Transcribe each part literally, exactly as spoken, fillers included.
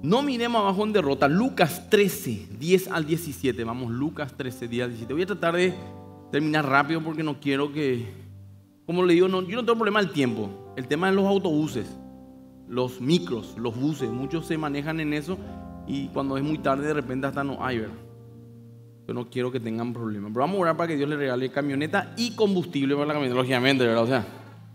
No miremos abajo en derrota. Lucas trece, diez al diecisiete. Vamos, Lucas trece, diez al diecisiete. Voy a tratar de terminar rápido porque no quiero que... Como le digo, no, yo no tengo problema del tiempo. El tema de los autobuses, los micros, los buses. Muchos se manejan en eso y cuando es muy tarde de repente hasta no hay, ¿verdad? Yo no quiero que tengan problemas. Pero vamos a orar para que Dios le regale camioneta y combustible para la camioneta, lógicamente, ¿verdad? O sea,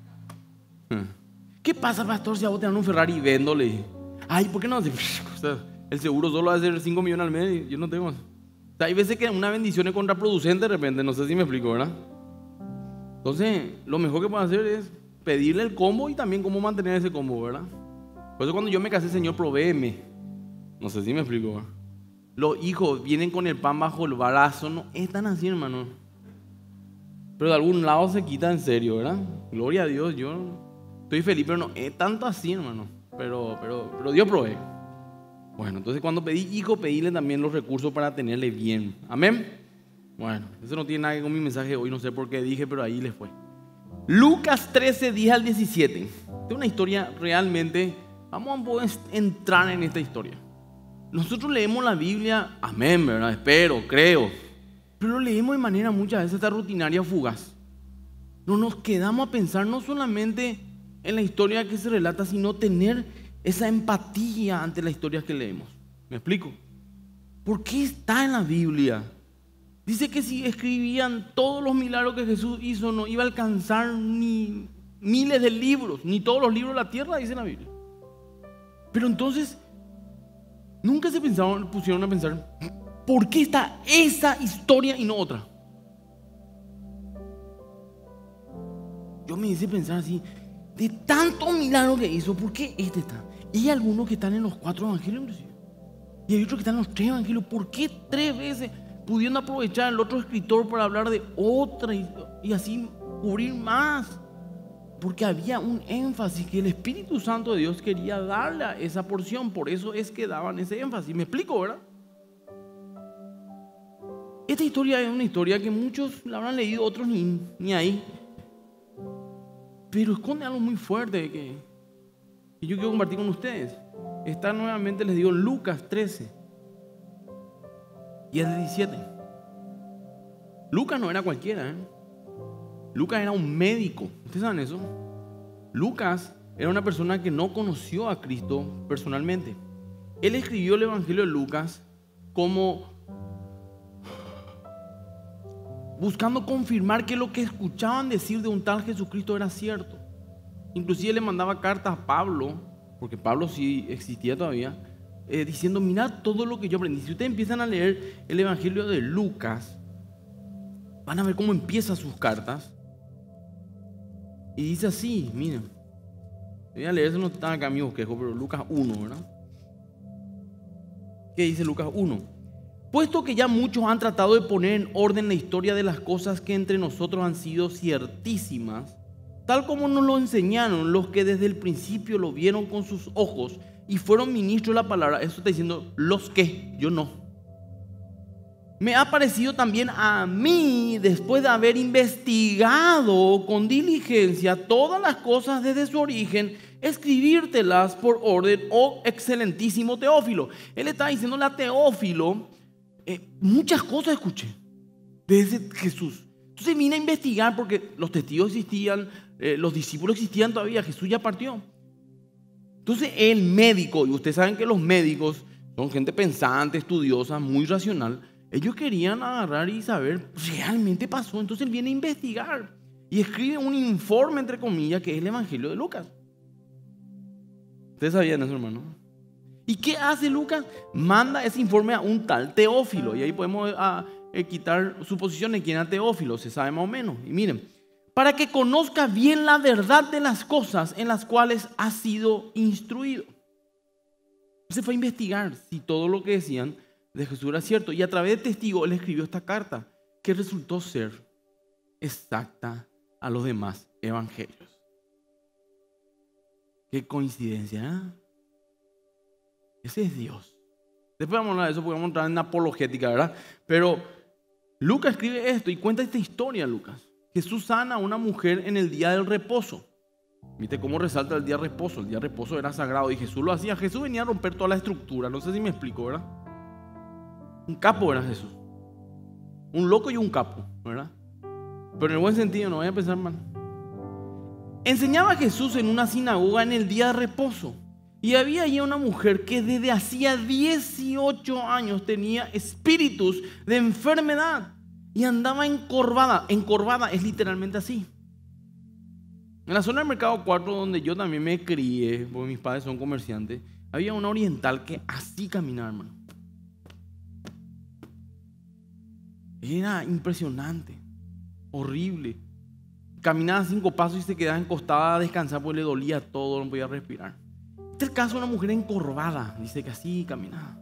¿qué pasa, pastor, si a vos te dan un Ferrari y véndole? Ay, ¿por qué no? O sea, el seguro solo va a ser cinco millones al mes y yo no tengo. O sea, hay veces que una bendición es contraproducente de repente, no sé si me explico, ¿verdad? Entonces, lo mejor que puedo hacer es pedirle el combo y también cómo mantener ese combo, ¿verdad? Por eso cuando yo me casé, Señor, provéeme. No sé si me explico, ¿verdad? Los hijos vienen con el pan bajo el brazo, no es tan así, hermano. Pero de algún lado se quita en serio, ¿verdad? Gloria a Dios, yo estoy feliz, pero no es tanto así, hermano. Pero, pero, pero Dios provee. Bueno, entonces cuando pedí hijo, pedíle también los recursos para tenerle bien. Amén. Bueno, eso no tiene nada que ver con mi mensaje hoy, no sé por qué dije, pero ahí les fue. Lucas trece, diez al diecisiete. Es una historia realmente, vamos a poder entrar en esta historia. Nosotros leemos la Biblia, amén, ¿verdad? Espero, creo. Pero lo leemos de manera muchas veces esta rutinaria fugaz. No nos quedamos a pensar no solamente en la historia que se relata, sino tener esa empatía ante las historias que leemos. ¿Me explico? ¿Por qué está en la Biblia? Dice que si escribían todos los milagros que Jesús hizo, no iba a alcanzar ni miles de libros, ni todos los libros de la tierra, dice la Biblia. Pero entonces, nunca se pensaron, pusieron a pensar, ¿por qué está esa historia y no otra? Yo me hice pensar así, de tantos milagros que hizo, ¿por qué este está? Y hay algunos que están en los cuatro evangelios inclusive. Y hay otros que están en los tres evangelios. ¿Por qué tres veces? Pudiendo aprovechar el otro escritor para hablar de otra y, y así cubrir más. Porque había un énfasis que el Espíritu Santo de Dios quería darle a esa porción. Por eso es que daban ese énfasis. ¿Me explico, verdad? Esta historia es una historia que muchos la habrán leído, otros ni, ni ahí. Pero esconde algo muy fuerte que, que yo quiero compartir con ustedes. Está nuevamente, les digo, Lucas trece. Y el diecisiete. Lucas no era cualquiera, ¿eh? Lucas era un médico. ¿Ustedes saben eso? Lucas era una persona que no conoció a Cristo personalmente. Él escribió el Evangelio de Lucas como buscando confirmar que lo que escuchaban decir de un tal Jesucristo era cierto. Inclusive le mandaba cartas a Pablo, porque Pablo sí existía todavía, eh, diciendo, mirad todo lo que yo aprendí. Si ustedes empiezan a leer el Evangelio de Lucas, van a ver cómo empieza sus cartas. Y dice así, miren, voy a leer, eso no está acá en mi bosquejo, pero Lucas uno, ¿verdad? ¿Qué dice Lucas uno? Puesto que ya muchos han tratado de poner en orden la historia de las cosas que entre nosotros han sido ciertísimas, tal como nos lo enseñaron los que desde el principio lo vieron con sus ojos y fueron ministros de la palabra. Eso está diciendo los que, yo no. Me ha parecido también a mí, después de haber investigado con diligencia todas las cosas desde su origen, escribírtelas por orden, oh excelentísimo Teófilo. Él está diciéndole a Teófilo, eh, muchas cosas escuché desde Jesús. Entonces vine a investigar porque los testigos existían, eh, los discípulos existían todavía, Jesús ya partió. Entonces el médico, y ustedes saben que los médicos son gente pensante, estudiosa, muy racional. Ellos querían agarrar y saber, realmente pasó. Entonces él viene a investigar y escribe un informe, entre comillas, que es el Evangelio de Lucas. ¿Ustedes sabían eso, hermano? ¿Y qué hace Lucas? Manda ese informe a un tal Teófilo. Y ahí podemos a, a quitar suposiciones de quién era Teófilo, se sabe más o menos. Y miren, para que conozca bien la verdad de las cosas en las cuales ha sido instruido. Se fue a investigar si todo lo que decían de Jesús era cierto, y a través de testigos él escribió esta carta que resultó ser exacta a los demás evangelios. Qué coincidencia, ¿eh? Ese es Dios. Después vamos a hablar de eso porque vamos a entrar en apologética, ¿verdad? Pero Lucas escribe esto y cuenta esta historia. Lucas, Jesús sana a una mujer en el día del reposo. ¿Viste cómo resalta el día de reposo? El día de reposo era sagrado y Jesús lo hacía. Jesús venía a romper toda la estructura. No sé si me explico, ¿verdad? Un capo era Jesús. Un loco y un capo, ¿verdad? Pero en el buen sentido, no voy a pensar mal. Enseñaba Jesús en una sinagoga en el día de reposo. Y había allí una mujer que desde hacía dieciocho años tenía espíritus de enfermedad y andaba encorvada. Encorvada es literalmente así. En la zona del Mercado cuatro, donde yo también me crié, porque mis padres son comerciantes, había una oriental que así caminaba, hermano. Era impresionante, horrible. Caminaba cinco pasos y se quedaba encostada a descansar porque le dolía todo, no podía respirar. Este es el caso de una mujer encorvada, dice que así caminaba.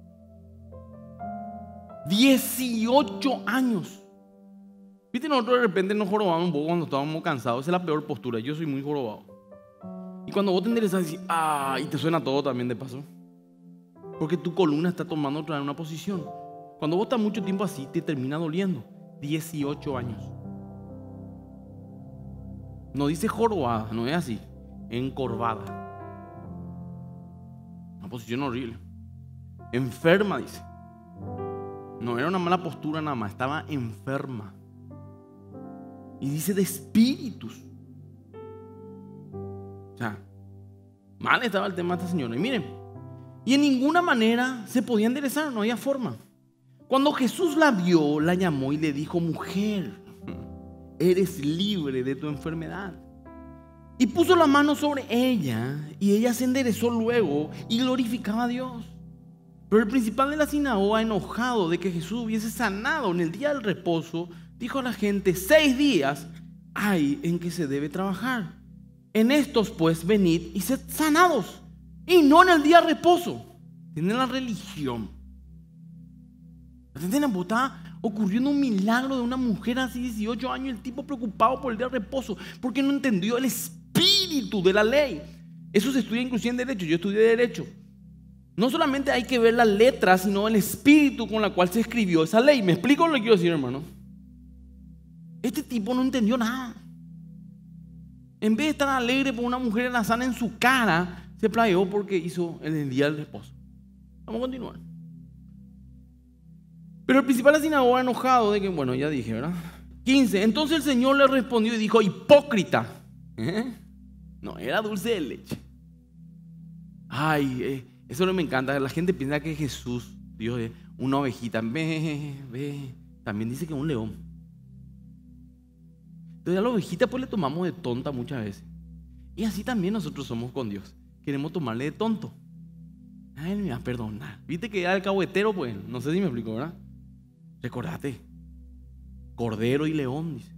dieciocho años. Viste, nosotros de repente nos jorobamos un poco cuando estábamos cansados. Esa es la peor postura. Yo soy muy jorobado. Y cuando vos te enderezas, decís, ah, y te suena todo también de paso. Porque tu columna está tomando otra vez una posición. Cuando vos estás mucho tiempo así, te termina doliendo. dieciocho años. No dice jorobada, no es así. Encorvada. Una posición horrible. Enferma, dice. No era una mala postura nada más, estaba enferma. Y dice de espíritus. O sea, mal estaba el tema de esta señora. Y miren, y en ninguna manera se podía enderezar, no había forma. Cuando Jesús la vio, la llamó y le dijo, mujer, eres libre de tu enfermedad. Y puso la mano sobre ella y ella se enderezó luego y glorificaba a Dios. Pero el principal de la sinagoga, enojado de que Jesús hubiese sanado en el día del reposo, dijo a la gente, seis días hay en que se debe trabajar. En estos pues venid y sed sanados, y no en el día de reposo. Tienen la religión. Está ocurriendo un milagro de una mujer hace dieciocho años, el tipo preocupado por el día de reposo, porque no entendió el espíritu de la ley. Eso se estudia inclusive en derecho. Yo estudié derecho. No solamente hay que ver la letra, sino el espíritu con la cual se escribió esa ley. ¿Me explico lo que quiero decir, hermano? Este tipo no entendió nada. En vez de estar alegre por una mujer en la sana en su cara, se plagió porque hizo en el día del reposo. Vamos a continuar. Pero el principal de la sinagoga, enojado de que, bueno, ya dije, ¿verdad? quince. Entonces el Señor le respondió y dijo, hipócrita. ¿Eh? No, era dulce de leche. Ay, eh, eso no me encanta. La gente piensa que Jesús, Dios, es una ovejita. Ve, ve. También dice que es un león. Entonces a la ovejita pues le tomamos de tonta muchas veces. Y así también nosotros somos con Dios. Queremos tomarle de tonto. Ay, me va a perdonar. Viste que era el cahuetero, pues. No sé si me explico, ¿verdad? Recordate. Cordero y león, dice.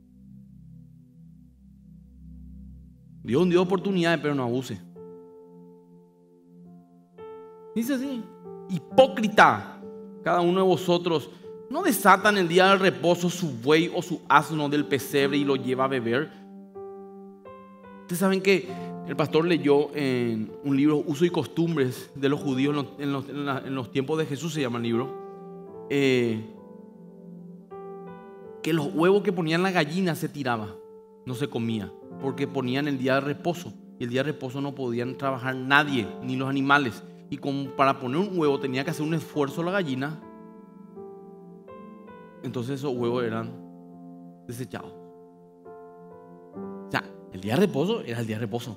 Dios dio oportunidades, pero no abuse. Dice así. Hipócrita. Cada uno de vosotros no desatan el día del reposo su buey o su asno del pesebre y lo lleva a beber. Ustedes saben que el pastor leyó en un libro, Uso y Costumbres de los Judíos en los, en los, en los tiempos de Jesús, se llama el libro, eh, que los huevos que ponían la gallina se tiraba, no se comía, porque ponían el día de reposo, y el día de reposo no podían trabajar nadie, ni los animales, y como para poner un huevo tenía que hacer un esfuerzo la gallina, entonces esos huevos eran desechados. O sea, el día de reposo era el día de reposo.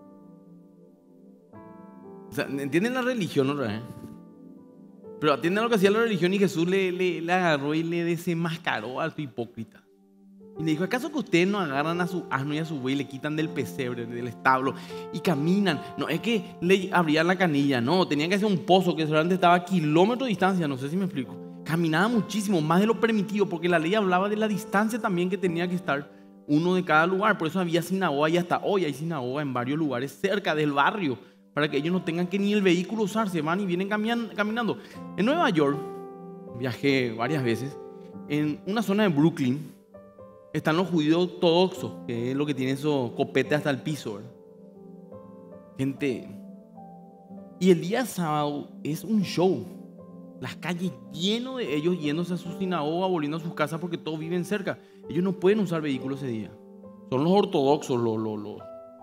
O sea, ¿entienden la religión otra vez? Pero atienden lo que hacía la religión y Jesús le, le, le agarró y le desenmascaró al hipócrita. Y le dijo, ¿acaso que ustedes no agarran a su asno y a su buey y le quitan del pesebre, del establo y caminan? No, es que le abrían la canilla, no, tenían que hacer un pozo que solamente estaba a kilómetros de distancia, no sé si me explico. Caminaba muchísimo, más de lo permitido, porque la ley hablaba de la distancia también que tenía que estar uno de cada lugar. Por eso había sinagoga y hasta hoy hay sinagoga en varios lugares cerca del barrio, para que ellos no tengan que ni el vehículo usar, se van y vienen caminando. En Nueva York, viajé varias veces, en una zona de Brooklyn, están los judíos ortodoxos, que es lo que tienen esos copetes hasta el piso, ¿verdad? Gente, y el día sábado es un show. Las calles llenas de ellos yéndose a su sinagoga, volviendo a sus casas porque todos viven cerca. Ellos no pueden usar vehículos ese día. Son los ortodoxos, los, los, los,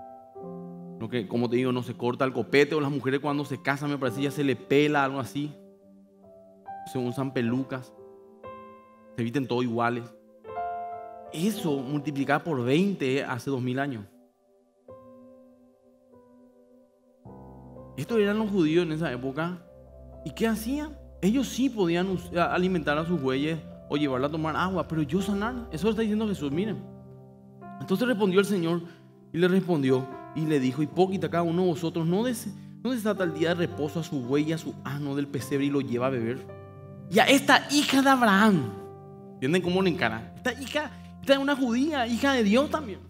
Lo que, como te digo, no se corta el copete, o las mujeres cuando se casan, me parece, ya se le pela, algo así. Se usan pelucas, se visten todos iguales. Eso multiplicado por veinte hace dos mil años. Estos eran los judíos en esa época. ¿Y qué hacían? Ellos sí podían alimentar a sus bueyes o llevarla a tomar agua, pero yo sanar. Eso lo está diciendo Jesús, miren. Entonces respondió el Señor y le respondió y le dijo: hipócrita, cada uno de vosotros no, des, no desata el día de reposo a su buey y a su asno del pesebre y lo lleva a beber. Y a esta hija de Abraham, ¿entienden cómo le encara? Esta hija, esta es una judía, hija de Dios también,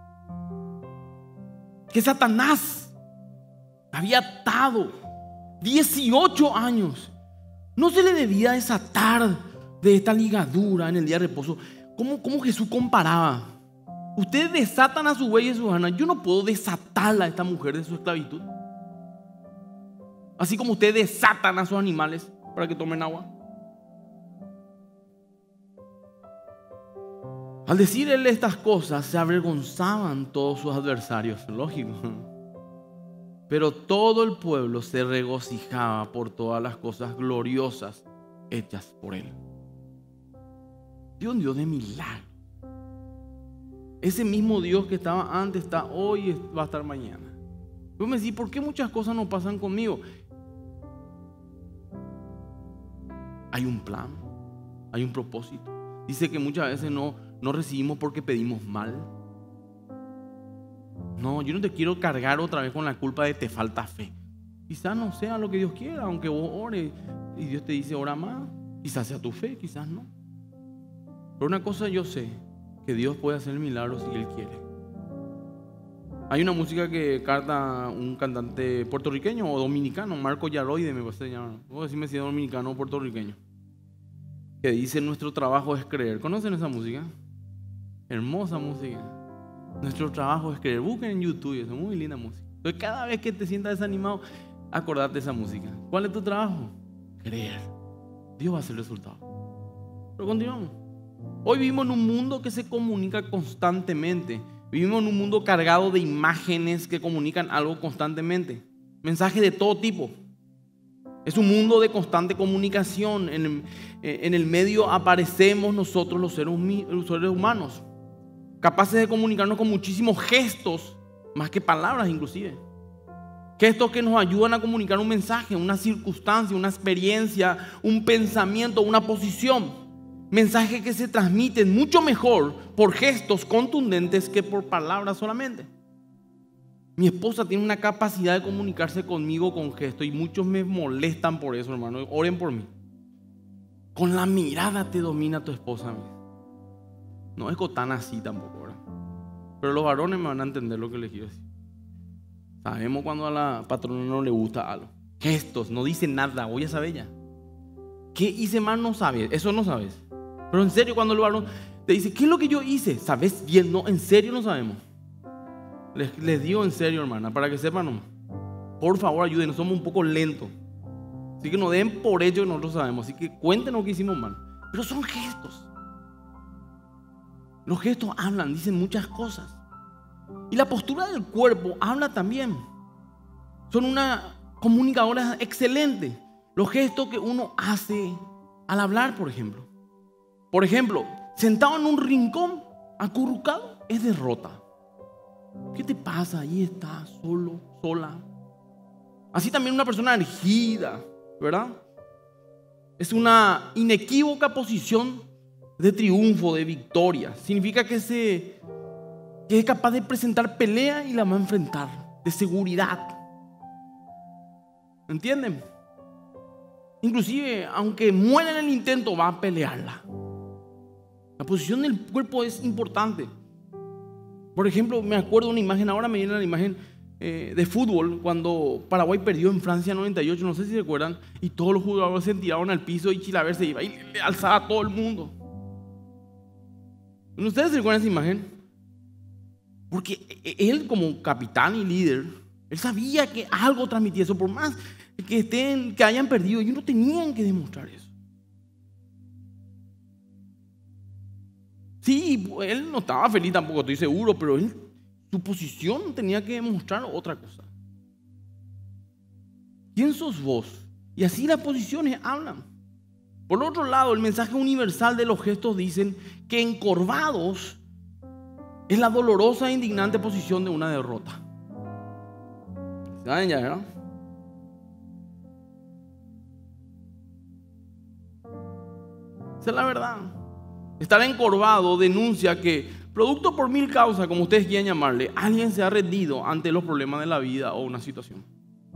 que Satanás había atado dieciocho años. No se le debía desatar de esta ligadura en el día de reposo. ¿Cómo, cómo Jesús comparaba? Ustedes desatan a su buey y a su asna. Yo no puedo desatarla a esta mujer de su esclavitud. Así como ustedes desatan a sus animales para que tomen agua. Al decir él estas cosas, se avergonzaban todos sus adversarios. Lógico. Pero todo el pueblo se regocijaba por todas las cosas gloriosas hechas por él. Dios es un Dios de milagros. Ese mismo Dios que estaba antes está hoy y va a estar mañana. Yo me decís, ¿por qué muchas cosas no pasan conmigo? Hay un plan, hay un propósito. Dice que muchas veces no, no recibimos porque pedimos mal. No, yo no te quiero cargar otra vez con la culpa de te falta fe. Quizás no sea lo que Dios quiera, aunque vos ores y Dios te dice ora más. Quizás sea tu fe, quizás no. Pero una cosa yo sé, que Dios puede hacer milagros si Él quiere. Hay una música que canta un cantante puertorriqueño o dominicano, Marco Yaroide, me parece llamar. Voy a decirme si es dominicano o puertorriqueño. Que dice: nuestro trabajo es creer. ¿Conocen esa música? Hermosa música. Nuestro trabajo es creer. Busquen en YouTube, es muy linda música. Entonces, cada vez que te sientas desanimado, acordate de esa música. ¿Cuál es tu trabajo? Creer. Dios va a hacer el resultado. Pero continuamos. Hoy vivimos en un mundo que se comunica constantemente. Vivimos en un mundo cargado de imágenes que comunican algo constantemente. Mensajes de todo tipo. Es un mundo de constante comunicación. En el, en el medio aparecemos nosotros los seres, los seres humanos, capaces de comunicarnos con muchísimos gestos, más que palabras inclusive. Gestos que nos ayudan a comunicar un mensaje, una circunstancia, una experiencia, un pensamiento, una posición. Mensajes que se transmiten mucho mejor por gestos contundentes que por palabras solamente. Mi esposa tiene una capacidad de comunicarse conmigo con gestos y muchos me molestan por eso, hermano. Oren por mí. Con la mirada te domina tu esposa. No es tan así tampoco, ¿verdad? Pero los varones me van a entender lo que les quiero decir. Sabemos cuando a la patrona no le gusta algo. Gestos, no dice nada, voy a saber ya. ¿Qué hice mal? No sabes, eso no sabes. Pero en serio, cuando el varón te dice, ¿qué es lo que yo hice? ¿Sabes bien? No, en serio no sabemos. Les, les digo en serio, hermana, para que sepan nomás. Por favor, ayúdenos, somos un poco lentos. Así que no den por hecho que nosotros sabemos. Así que cuéntenos qué hicimos mal. Pero son gestos. Los gestos hablan, dicen muchas cosas. Y la postura del cuerpo habla también. Son una comunicadora excelente. Los gestos que uno hace al hablar, por ejemplo. Por ejemplo, sentado en un rincón, acurrucado, es derrota. ¿Qué te pasa? Ahí estás, solo, sola. Así también una persona erguida, ¿verdad? Es una inequívoca posición de triunfo, de victoria. Significa que, se, que es capaz de presentar pelea y la va a enfrentar, de seguridad. ¿Entienden? Inclusive, aunque muera en el intento, va a pelearla. La posición del cuerpo es importante. Por ejemplo, me acuerdo de una imagen, ahora me viene la imagen eh, de fútbol, cuando Paraguay perdió en Francia noventa y ocho, no sé si recuerdan, y todos los jugadores se tiraron al piso y Chilaver se iba y le alzaba a todo el mundo. ¿Ustedes se recuerdan esa imagen? Porque él, como capitán y líder, él sabía que algo transmitía eso, por más que, estén, que hayan perdido, ellos no tenían que demostrar eso. Sí, él no estaba feliz tampoco, estoy seguro, pero él, tu posición tenía que demostrar otra cosa. ¿Quién sos vos? Y así las posiciones hablan. Por otro lado, el mensaje universal de los gestos dicen que encorvados es la dolorosa e indignante posición de una derrota. ¿Saben ya, verdad? Esa es la verdad. Estar encorvado denuncia que, producto por mil causas, como ustedes quieran llamarle, alguien se ha rendido ante los problemas de la vida o una situación.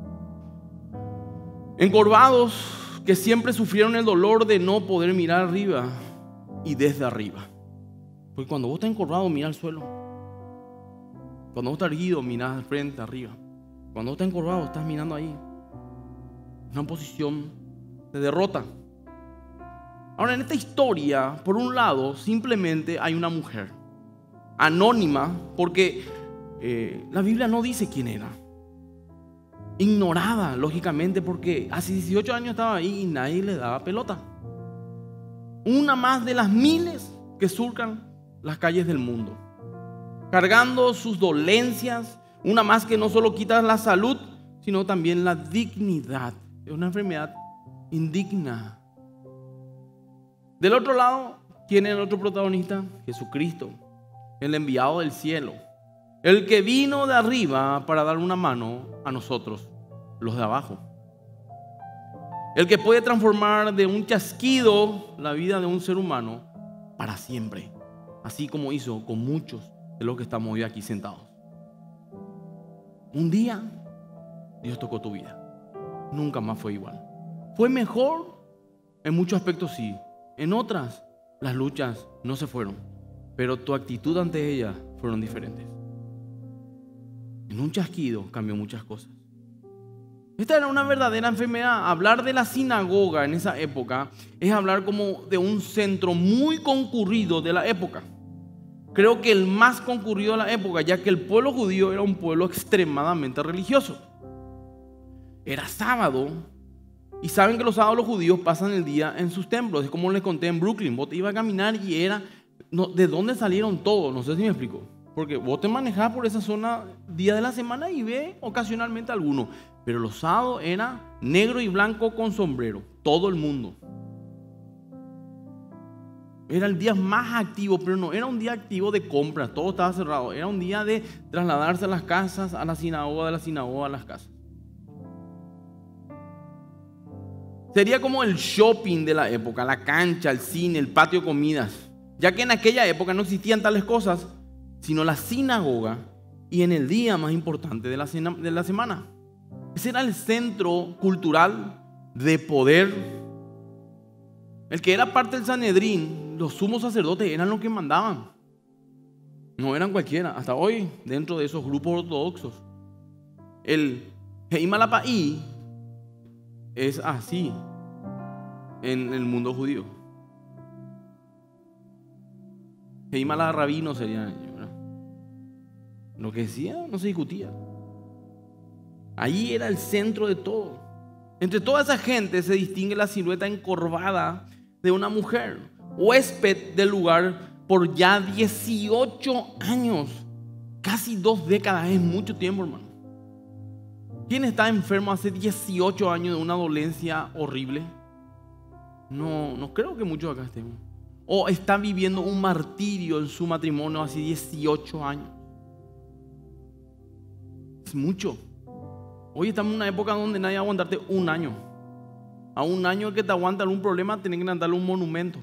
Encorvados que siempre sufrieron el dolor de no poder mirar arriba y desde arriba. Porque cuando vos estás encorvado, mira al suelo. Cuando vos estás erguido, mirás al frente, arriba. Cuando vos estás encorvado, estás mirando ahí. Una posición de derrota. Ahora, en esta historia, por un lado, simplemente hay una mujer anónima, porque eh, la Biblia no dice quién era. Ignorada, lógicamente, porque hace dieciocho años estaba ahí y nadie le daba pelota. Una más de las miles que surcan las calles del mundo, cargando sus dolencias. Una más que no solo quita la salud, sino también la dignidad. Es una enfermedad indigna. Del otro lado, ¿quién es el otro protagonista? Jesucristo, el enviado del cielo, el que vino de arriba para dar una mano a nosotros, los de abajo. El que puede transformar de un chasquido la vida de un ser humano para siempre, así como hizo con muchos de los que estamos hoy aquí sentados. Un día Dios tocó tu vida, nunca más fue igual. Fue mejor en muchos aspectos, sí. En otras, las luchas no se fueron, pero tu actitud ante ellas fueron diferentes. En un chasquido cambió muchas cosas. Esta era una verdadera enfermedad. Hablar de la sinagoga en esa época es hablar como de un centro muy concurrido de la época. Creo que el más concurrido de la época, ya que el pueblo judío era un pueblo extremadamente religioso. Era sábado. Y saben que los sábados los judíos pasan el día en sus templos. Es como les conté en Brooklyn. Vos te ibas a caminar y era... No, ¿de dónde salieron todos? No sé si me explico. Porque vos te manejás por esa zona día de la semana y ves ocasionalmente alguno. Pero los sábados era negro y blanco con sombrero. Todo el mundo. Era el día más activo, pero no era un día activo de compras. Todo estaba cerrado. Era un día de trasladarse a las casas, a la sinagoga, de la sinagoga a las casas. Sería como el shopping de la época, la cancha, el cine, el patio de comidas. Ya que en aquella época no existían tales cosas, sino la sinagoga y en el día más importante de la, de la semana. Ese era el centro cultural de poder. El que era parte del Sanedrín, los sumos sacerdotes eran los que mandaban. No eran cualquiera. Hasta hoy, dentro de esos grupos ortodoxos, el Heimalapaí es así en el mundo judío. Heimala rabino sería, ¿verdad? Lo que decía no se discutía. Ahí era el centro de todo. Entre toda esa gente se distingue la silueta encorvada de una mujer, huésped del lugar por ya dieciocho años. Casi dos décadas, es mucho tiempo, hermano. ¿Quién está enfermo hace dieciocho años de una dolencia horrible? No, no creo que muchos acá estemos. O está viviendo un martirio en su matrimonio hace dieciocho años. Es mucho. Hoy estamos en una época donde nadie va a aguantarte un año. A un año el que te aguanta algún problema, tiene que darle un monumento.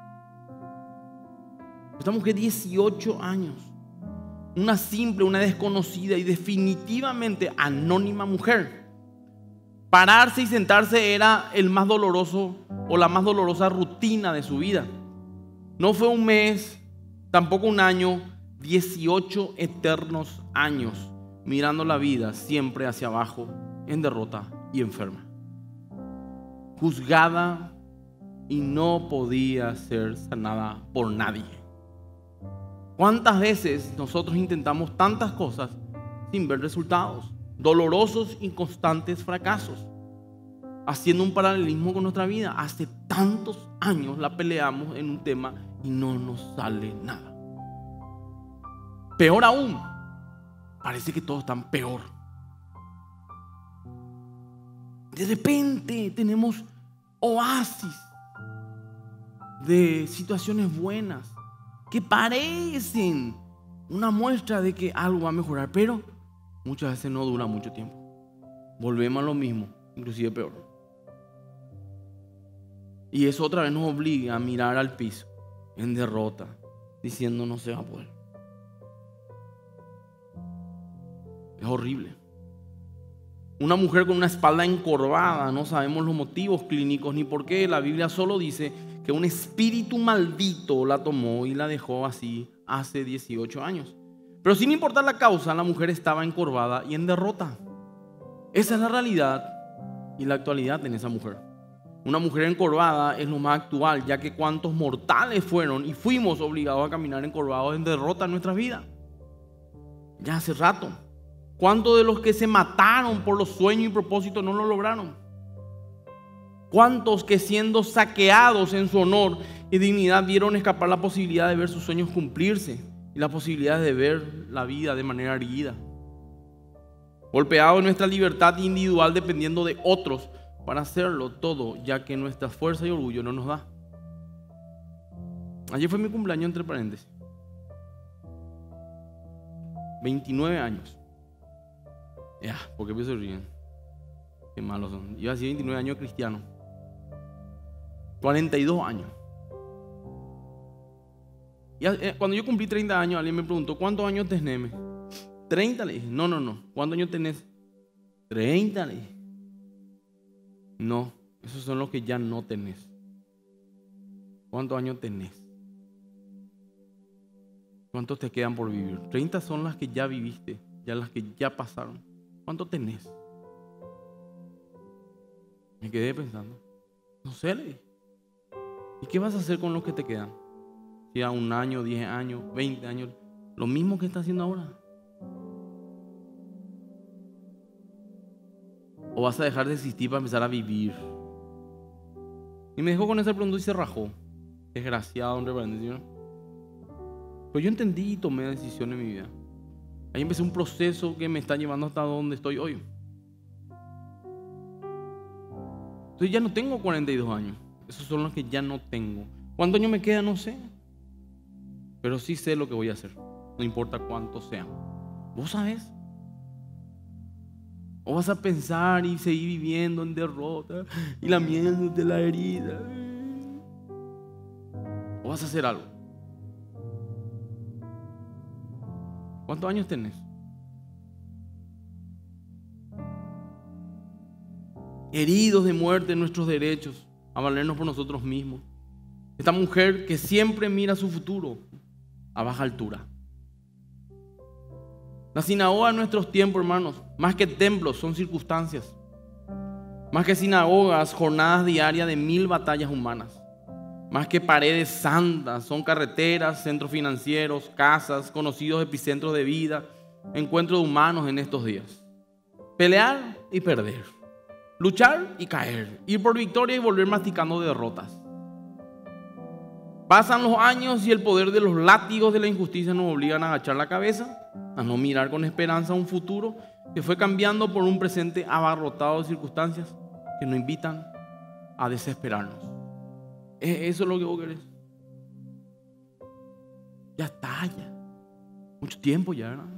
Esta mujer, dieciocho años. Una simple, una desconocida y definitivamente anónima mujer. Pararse y sentarse era el más doloroso o la más dolorosa rutina de su vida. No fue un mes, tampoco un año, dieciocho eternos años mirando la vida siempre hacia abajo, en derrota y enferma. Juzgada y no podía ser sanada por nadie. ¿Cuántas veces nosotros intentamos tantas cosas sin ver resultados? Dolorosos y constantes fracasos. Haciendo un paralelismo con nuestra vida. Hace tantos años la peleamos en un tema y no nos sale nada. Peor aún, parece que todos están peor. De repente tenemos oasis de situaciones buenas que parecen una muestra de que algo va a mejorar, pero muchas veces no dura mucho tiempo. Volvemos a lo mismo, inclusive peor. Y eso otra vez nos obliga a mirar al piso en derrota, diciendo no se va a poder. Es horrible. Una mujer con una espalda encorvada, no sabemos los motivos clínicos ni por qué. La Biblia solo dice que un espíritu maldito la tomó y la dejó así hace dieciocho años. Pero sin importar la causa, la mujer estaba encorvada y en derrota. Esa es la realidad y la actualidad en esa mujer. Una mujer encorvada es lo más actual, ya que cuántos mortales fueron y fuimos obligados a caminar encorvados en derrota en nuestras vidas. Ya hace rato. ¿Cuántos de los que se mataron por los sueños y propósitos no lo lograron? ¿Cuántos que siendo saqueados en su honor y dignidad vieron escapar la posibilidad de ver sus sueños cumplirse y la posibilidad de ver la vida de manera erguida? Golpeados en nuestra libertad individual dependiendo de otros para hacerlo todo, ya que nuestra fuerza y orgullo no nos da. Ayer fue mi cumpleaños, entre paréntesis. veintinueve años. Ya, ¿por qué me se ríen? Qué malos son. Yo hacía veintinueve años cristiano. cuarenta y dos años. Y cuando yo cumplí treinta años, alguien me preguntó, ¿cuántos años tenés? treinta, le dije. No, no, no. ¿Cuántos años tenés? treinta, le dije. No, esos son los que ya no tenés. ¿Cuántos años tenés? ¿Cuántos te quedan por vivir? treinta son las que ya viviste, ya las que ya pasaron. ¿Cuánto tenés? Me quedé pensando. No sé, le dije. ¿Y qué vas a hacer con los que te quedan? Si a un año, diez años, veinte años, lo mismo que estás haciendo ahora. ¿O vas a dejar de existir para empezar a vivir? Y me dejó con esa pregunta y se rajó. Desgraciado, hombre, ¿no? Pero yo entendí y tomé decisión en mi vida. Ahí empecé un proceso que me está llevando hasta donde estoy hoy. Entonces ya no tengo cuarenta y dos años. Esos son los que ya no tengo. ¿Cuántos años me quedan? No sé. Pero sí sé lo que voy a hacer. No importa cuántos sean. ¿Vos sabés? ¿O vas a pensar y seguir viviendo en derrota y lamiéndote la herida? ¿O vas a hacer algo? ¿Cuántos años tenés? Heridos de muerte en nuestros derechos, a valernos por nosotros mismos. Esta mujer que siempre mira su futuro a baja altura. La sinagoga en nuestros tiempos, hermanos, más que templos, son circunstancias. Más que sinagogas, jornadas diarias de mil batallas humanas. Más que paredes santas, son carreteras, centros financieros, casas, conocidos epicentros de vida, encuentros humanos en estos días. Pelear y perder. Luchar y caer. Ir por victoria y volver masticando derrotas. Pasan los años y el poder de los látigos de la injusticia nos obligan a agachar la cabeza, a no mirar con esperanza un futuro que fue cambiando por un presente abarrotado de circunstancias que nos invitan a desesperarnos. Eso es lo que vos querés. Ya está, ya. Mucho tiempo ya, ¿verdad?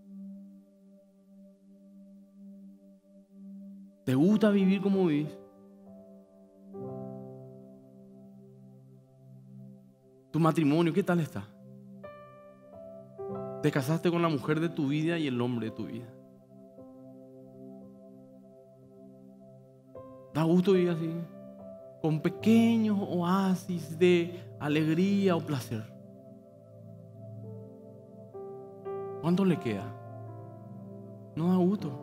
¿Te gusta vivir como vivís? Tu matrimonio, ¿qué tal está? Te casaste con la mujer de tu vida y el hombre de tu vida. ¿Da gusto vivir así? Con pequeños oasis de alegría o placer. ¿Cuánto le queda? No da gusto.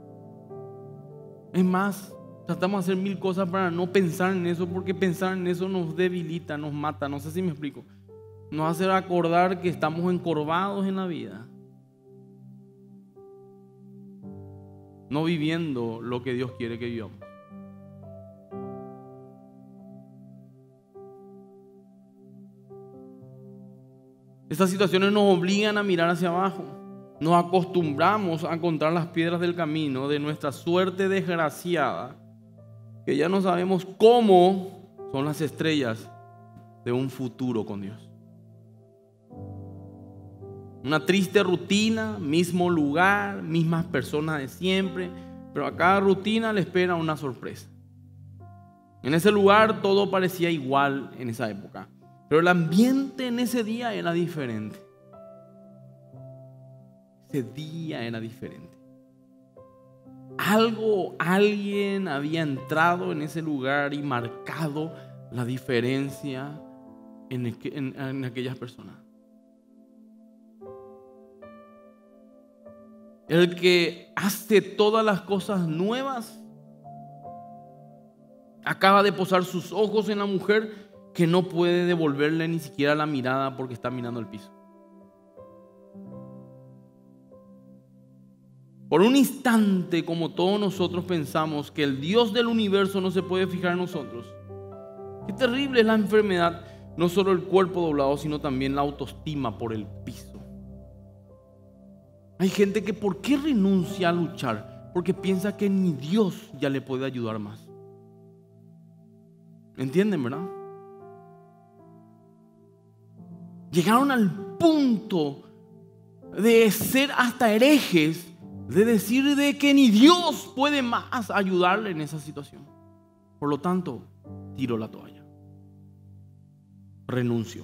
Es más, tratamos de hacer mil cosas para no pensar en eso, porque pensar en eso nos debilita, nos mata. No sé si me explico. Nos hace acordar que estamos encorvados en la vida, no viviendo lo que Dios quiere que vivamos. Estas situaciones nos obligan a mirar hacia abajo, nos acostumbramos a encontrar las piedras del camino de nuestra suerte desgraciada, que ya no sabemos cómo son las estrellas de un futuro con Dios. Una triste rutina, mismo lugar, mismas personas de siempre, pero a cada rutina le espera una sorpresa. En ese lugar todo parecía igual en esa época, pero el ambiente en ese día era diferente. Ese día era diferente. Algo, alguien había entrado en ese lugar y marcado la diferencia en, en, en aquellas personas. El que hace todas las cosas nuevas acaba de posar sus ojos en la mujer que no puede devolverle ni siquiera la mirada porque está mirando el piso. Por un instante, como todos nosotros pensamos que el Dios del universo no se puede fijar en nosotros. Qué terrible es la enfermedad, no solo el cuerpo doblado, sino también la autoestima por el piso. Hay gente que ¿por qué renuncia a luchar? Porque piensa que ni Dios ya le puede ayudar más. ¿Entienden, verdad? Llegaron al punto de ser hasta herejes, de decir de que ni Dios puede más ayudarle en esa situación. Por lo tanto, tiró la toalla. Renunció.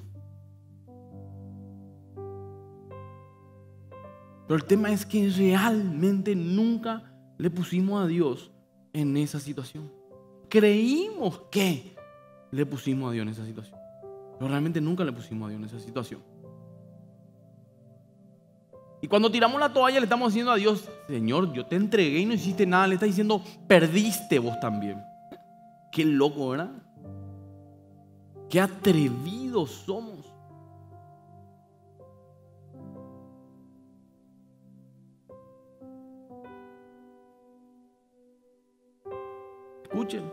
Pero el tema es que realmente nunca le pusimos a Dios en esa situación. Creímos que le pusimos a Dios en esa situación, pero realmente nunca le pusimos a Dios en esa situación. Y cuando tiramos la toalla le estamos diciendo a Dios: Señor, yo te entregué y no hiciste nada. Le está diciendo: perdiste vos también. Qué loco, ¿verdad? Qué atrevidos somos. Escuchen.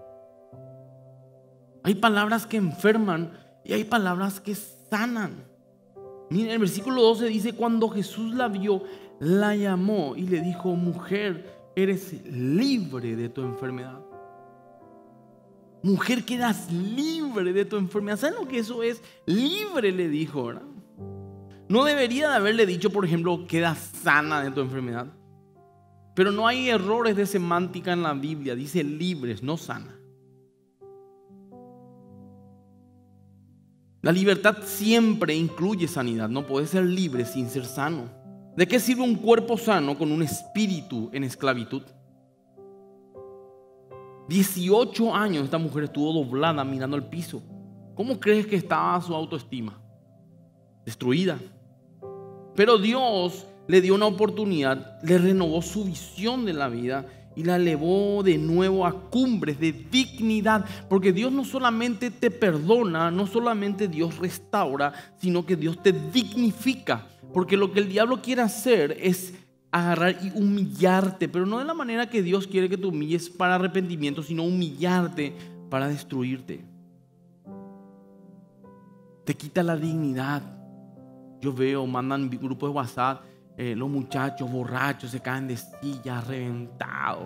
Hay palabras que enferman y hay palabras que sanan. Miren, el versículo doce dice: cuando Jesús la vio, la llamó y le dijo: mujer, eres libre de tu enfermedad. Mujer, quedas libre de tu enfermedad. ¿Saben lo que eso es? Libre, le dijo, ¿verdad? No debería de haberle dicho, por ejemplo, quedas sana de tu enfermedad. Pero no hay errores de semántica en la Biblia. Dice libres, no sana. La libertad siempre incluye sanidad. No puedes ser libre sin ser sano. ¿De qué sirve un cuerpo sano con un espíritu en esclavitud? dieciocho años esta mujer estuvo doblada mirando al piso. ¿Cómo crees que estaba su autoestima? Destruida. Pero Dios le dio una oportunidad, le renovó su visión de la vida y la elevó de nuevo a cumbres de dignidad. Porque Dios no solamente te perdona, no solamente Dios restaura, sino que Dios te dignifica. Porque lo que el diablo quiere hacer es agarrar y humillarte, pero no de la manera que Dios quiere que te humilles para arrepentimiento, sino humillarte para destruirte. Te quita la dignidad. Yo veo, mandan grupos de WhatsApp, eh, los muchachos borrachos se caen de sillas, reventados.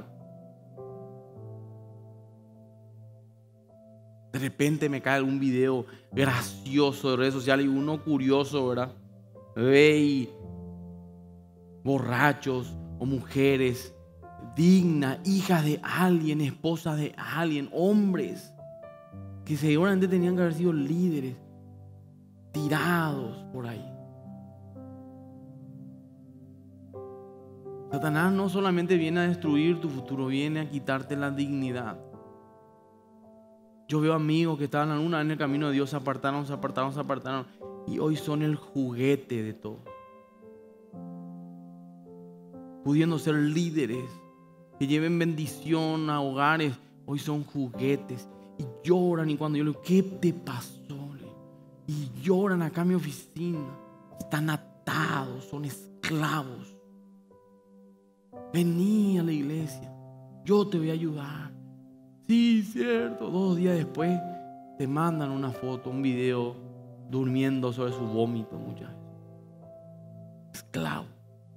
De repente me cae algún video gracioso de redes sociales y uno curioso, ¿verdad? Ve y borrachos o mujeres dignas, hijas de alguien, esposas de alguien, hombres que seguramente tenían que haber sido líderes, tirados por ahí. Satanás no solamente viene a destruir tu futuro, viene a quitarte la dignidad. Yo veo amigos que estaban alguna vez en el camino de Dios, se apartaron, se apartaron, se apartaron y hoy son el juguete de todo. Pudiendo ser líderes que lleven bendición a hogares, hoy son juguetes y lloran. Y cuando yo le digo, ¿qué te pasó? Y lloran acá en mi oficina. Están atados, son esclavos. Vení a la iglesia, yo te voy a ayudar. Sí, cierto. Dos días después te mandan una foto, un video durmiendo sobre su vómito, muchachos. Esclavo.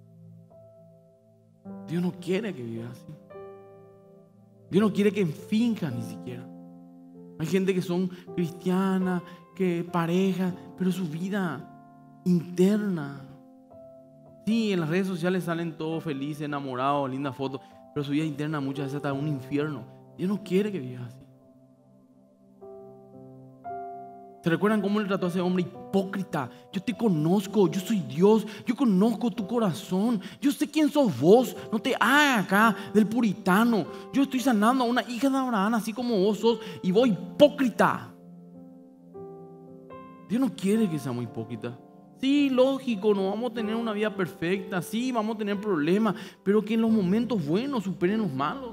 Dios no quiere que vivas así. Dios no quiere que finjas ni siquiera. Hay gente que son cristianas, que pareja, pero su vida interna. Sí, en las redes sociales salen todos felices, enamorados, lindas fotos, pero su vida interna muchas veces está en un infierno. Dios no quiere que vivas así. ¿Se recuerdan cómo le trató a ese hombre hipócrita? Yo te conozco, yo soy Dios, yo conozco tu corazón, yo sé quién sos vos, no te hagas acá del puritano. Yo estoy sanando a una hija de Abraham así como vos sos y vos hipócrita. Dios no quiere que seamos hipócritas. Sí, lógico, no vamos a tener una vida perfecta, sí, vamos a tener problemas, pero que en los momentos buenos superen los malos.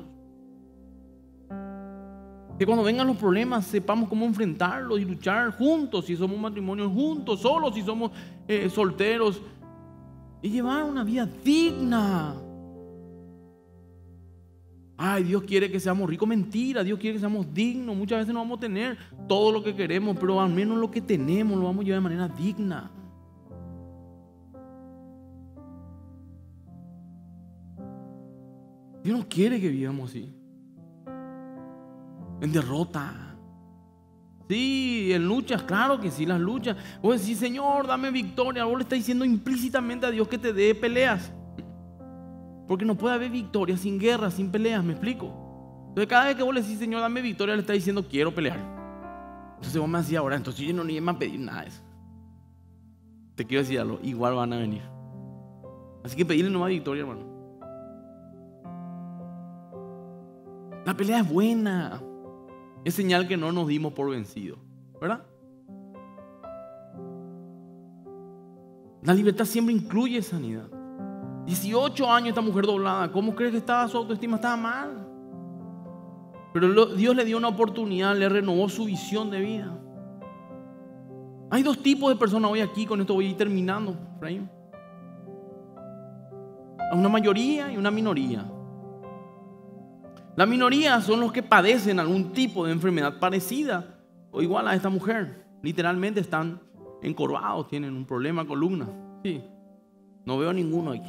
Que cuando vengan los problemas sepamos cómo enfrentarlos y luchar juntos, si somos matrimonios juntos, solos, si somos eh, solteros, y llevar una vida digna. Ay, Dios quiere que seamos ricos. Mentira, Dios quiere que seamos dignos. Muchas veces no vamos a tener todo lo que queremos, pero al menos lo que tenemos lo vamos a llevar de manera digna. Dios no quiere que vivamos así, en derrota. Sí, en luchas, claro que sí, las luchas. Vos decís, Señor, dame victoria. Vos le estás diciendo implícitamente a Dios que te dé peleas, porque no puede haber victoria sin guerra, sin peleas, ¿me explico? Entonces cada vez que vos le decís, Señor, dame victoria, le estás diciendo, quiero pelear. Entonces vos me decís ahora, entonces yo no ni me a pedir nada de eso. Te quiero decir algo, igual van a venir. Así que pedirle nomás victoria, hermano. La pelea es buena. Es señal que no nos dimos por vencidos, ¿verdad? La libertad siempre incluye sanidad. dieciocho años esta mujer doblada. ¿Cómo crees que estaba su autoestima? Estaba mal. Pero lo, Dios le dio una oportunidad, le renovó su visión de vida. Hay dos tipos de personas hoy aquí. Con esto voy a ir terminando, Efraín. Una mayoría y una minoría. La minoría son los que padecen algún tipo de enfermedad parecida o igual a esta mujer. Literalmente están encorvados, tienen un problema de columna. Sí, no veo ninguno aquí.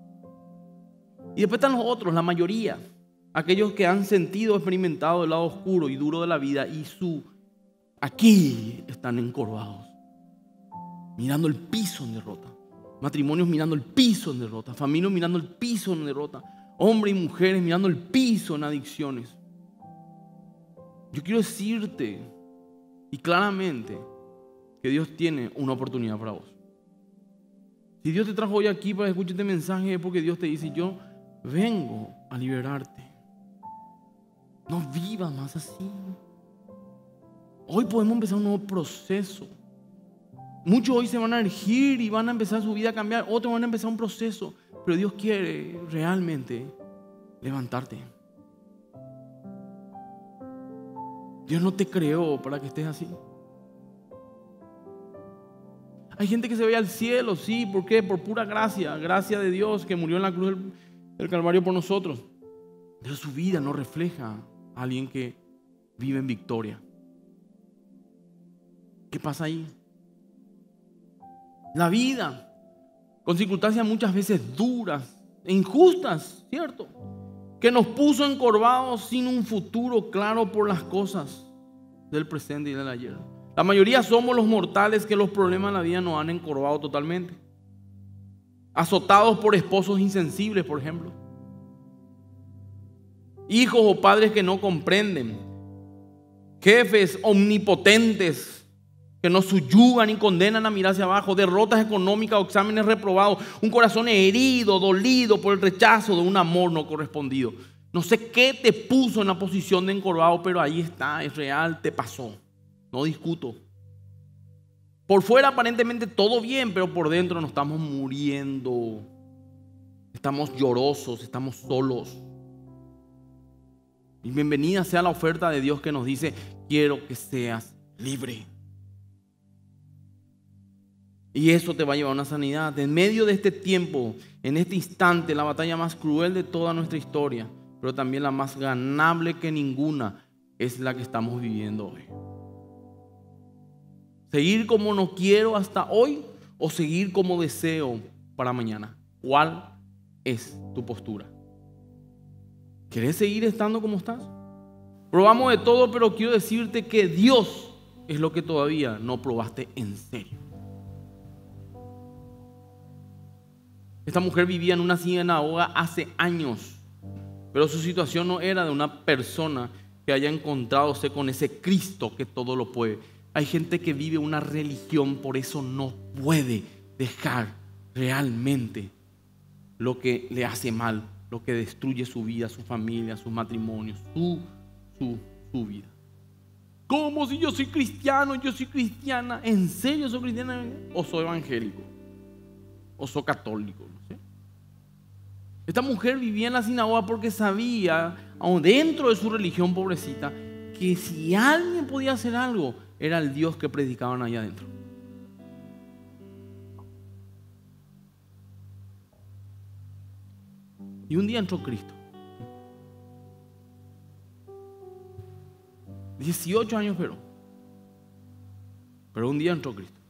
Y después están los otros, la mayoría. Aquellos que han sentido, experimentado el lado oscuro y duro de la vida y su aquí están encorvados, mirando el piso en derrota. Matrimonios mirando el piso en derrota. Familias mirando el piso en derrota. Hombres y mujeres mirando el piso en adicciones. Yo quiero decirte y claramente que Dios tiene una oportunidad para vos. Si Dios te trajo hoy aquí para escuchar este mensaje, es porque Dios te dice, yo vengo a liberarte. No vivas más así. Hoy podemos empezar un nuevo proceso. Muchos hoy se van a erigir y van a empezar su vida a cambiar. Otros van a empezar un proceso. Pero Dios quiere realmente levantarte. Dios no te creó para que estés así. Hay gente que se ve al cielo, sí, ¿por qué? Por pura gracia, gracia de Dios que murió en la cruz del, del Calvario por nosotros. Pero su vida no refleja a alguien que vive en victoria. ¿Qué pasa ahí? La vida, con circunstancias muchas veces duras e injustas, ¿cierto? Que nos puso encorvados sin un futuro claro por las cosas del presente y del ayer. La mayoría somos los mortales que los problemas de la vida nos han encorvado totalmente. Azotados por esposos insensibles, por ejemplo. Hijos o padres que no comprenden. Jefes omnipotentes que nos subyugan y condenan a mirar hacia abajo. Derrotas económicas o exámenes reprobados. Un corazón herido, dolido por el rechazo de un amor no correspondido. No sé qué te puso en la posición de encorvado, pero ahí está, es real, te pasó. No discuto. Por fuera aparentemente todo bien, pero por dentro nos estamos muriendo. Estamos llorosos, estamos solos. Y bienvenida sea la oferta de Dios que nos dice, quiero que seas libre. Y eso te va a llevar a una sanidad. En medio de este tiempo, en este instante, la batalla más cruel de toda nuestra historia, pero también la más ganable que ninguna, es la que estamos viviendo hoy. Seguir como no quiero hasta hoy o seguir como deseo para mañana. ¿Cuál es tu postura? ¿Querés seguir estando como estás? Probamos de todo, pero quiero decirte que Dios es lo que todavía no probaste en serio. Esta mujer vivía en una sinagoga hace años, pero su situación no era de una persona que haya encontradose con ese Cristo que todo lo puede. Hay gente que vive una religión, por eso no puede dejar realmente lo que le hace mal, lo que destruye su vida, su familia, sus matrimonios, su, su, su vida. ¿Cómo si yo soy cristiano, yo soy cristiana? ¿En serio soy cristiana? ¿O soy evangélico? ¿O soy católico? No sé. Esta mujer vivía en la sinagoga porque sabía, aún dentro de su religión pobrecita, que si alguien podía hacer algo, era el Dios que predicaban allá adentro. Y un día entró Cristo. dieciocho años pero. Pero un día entró Cristo.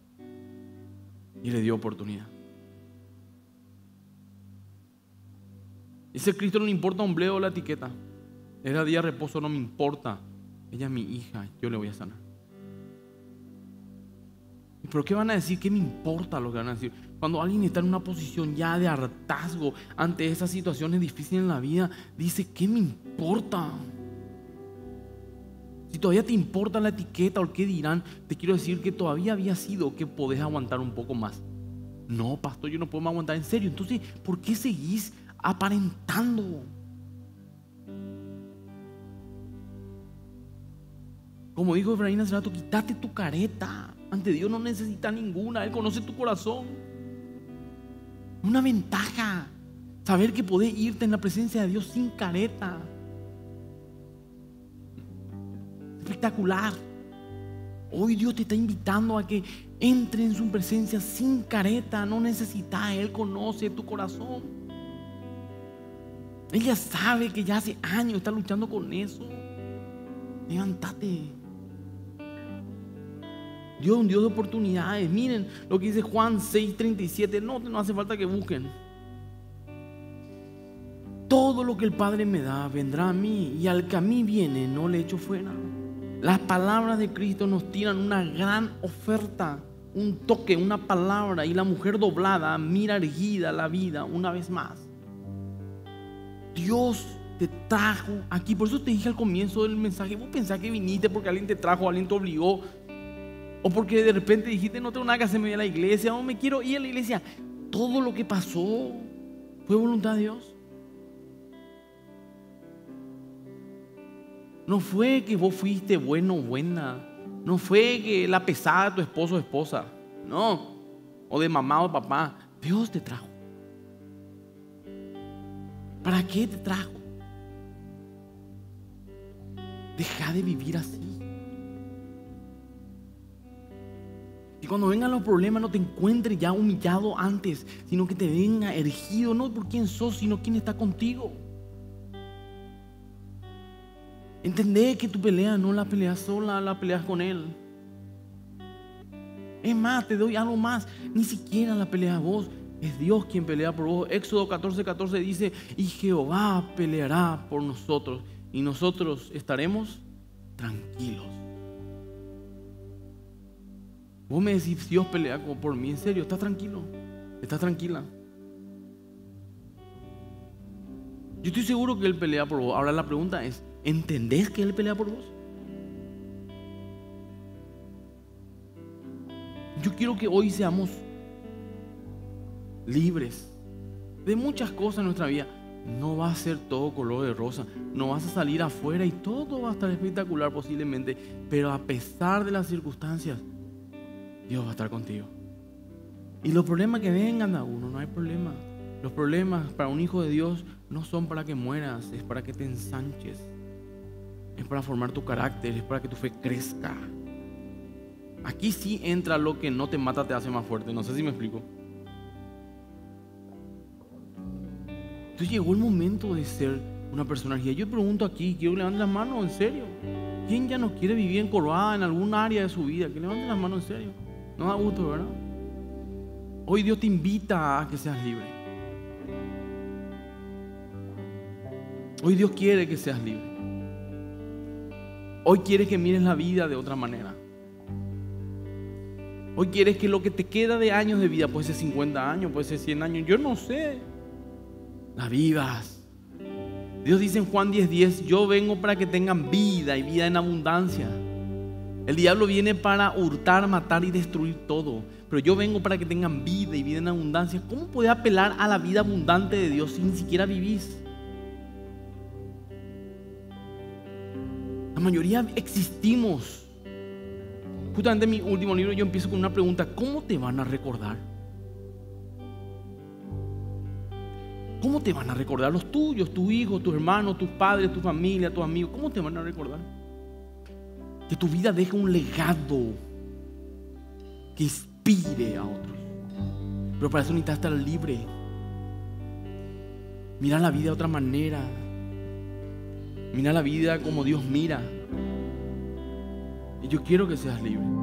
Y le dio oportunidad. Ese Cristo no le importa un bledo la etiqueta. Era día de reposo, no me importa. Ella es mi hija, yo le voy a sanar. ¿Pero qué van a decir? ¿Qué me importa lo que van a decir? Cuando alguien está en una posición ya de hartazgo ante esas situaciones difíciles en la vida, dice, ¿qué me importa? Si todavía te importa la etiqueta o el qué dirán, te quiero decir que todavía había sido que podés aguantar un poco más. No, pastor, yo no puedo más aguantar. En serio, entonces, ¿por qué seguís aparentando? Como dijo Efraín hace rato, quítate tu careta. Ante Dios no necesita ninguna. Él conoce tu corazón. Una ventaja saber que podés irte en la presencia de Dios sin careta. Espectacular. Hoy Dios te está invitando a que entre en su presencia sin careta. No necesitas, Él conoce tu corazón. Ella sabe que ya hace años está luchando con eso. Levántate. Dios es un Dios de oportunidades. Miren lo que dice Juan seis treinta y siete. No, no hace falta que busquen. Todo lo que el Padre me da vendrá a mí, y al que a mí viene no le echo fuera. Las palabras de Cristo nos tiran una gran oferta, un toque, una palabra, y la mujer doblada mira erguida la vida una vez más. Dios te trajo aquí. Por eso te dije al comienzo del mensaje, vos pensás que viniste porque alguien te trajo, alguien te obligó, o porque de repente dijiste no tengo nada que hacer, me voy a la iglesia, o me quiero ir a la iglesia. Todo lo que pasó fue voluntad de Dios. No fue que vos fuiste bueno o buena. No fue que la pesada de tu esposo o esposa. No. O de mamá o de papá. Dios te trajo. ¿Para qué te trajo? Deja de vivir así. Y cuando vengan los problemas no te encuentres ya humillado antes, sino que te venga erigido, no por quién sos, sino quién está contigo. Entendé que tu pelea no la peleas sola, la peleas con Él. Es más, te doy algo más, ni siquiera la peleas vos, es Dios quien pelea por vos. Éxodo catorce catorce dice, y Jehová peleará por nosotros, y nosotros estaremos tranquilos. Vos me decís, Dios pelea por mí, en serio, ¿estás tranquilo? ¿Estás tranquila? Yo estoy seguro que Él pelea por vos. Ahora la pregunta es, ¿entendés que Él pelea por vos? Yo quiero que hoy seamos libres de muchas cosas en nuestra vida. No va a ser todo color de rosa. No vas a salir afuera y todo va a estar espectacular posiblemente. Pero a pesar de las circunstancias, Dios va a estar contigo. Y los problemas que vengan a uno, no hay problema. Los problemas para un hijo de Dios no son para que mueras, es para que te ensanches. Es para formar tu carácter, es para que tu fe crezca. Aquí sí entra lo que no te mata, te hace más fuerte. No sé si me explico. Entonces llegó el momento de ser una persona erguida. Yo pregunto aquí, quiero que levanten la mano, en serio. ¿Quién ya no quiere vivir encorvada en algún área de su vida? Que levanten la mano en serio. No da gusto, ¿verdad? Hoy Dios te invita a que seas libre. Hoy Dios quiere que seas libre. Hoy quiere que mires la vida de otra manera. Hoy quieres que lo que te queda de años de vida, puede ser cincuenta años, puede ser cien años, yo no sé, la vivas. Dios dice en Juan diez diez, yo vengo para que tengan vida y vida en abundancia. El diablo viene para hurtar, matar y destruir todo, pero yo vengo para que tengan vida y vida en abundancia. ¿Cómo puedes apelar a la vida abundante de Dios si ni siquiera vivís? La mayoría existimos. Justamente en mi último libro yo empiezo con una pregunta: ¿cómo te van a recordar? ¿Cómo te van a recordar los tuyos, tus hijos, tus hermanos, tus padres, tu familia, tus amigos? ¿Cómo te van a recordar? Que tu vida deje un legado que inspire a otros. Pero para eso necesitas estar libre. Mira la vida de otra manera. Mira la vida como Dios mira. Y yo quiero que seas libre.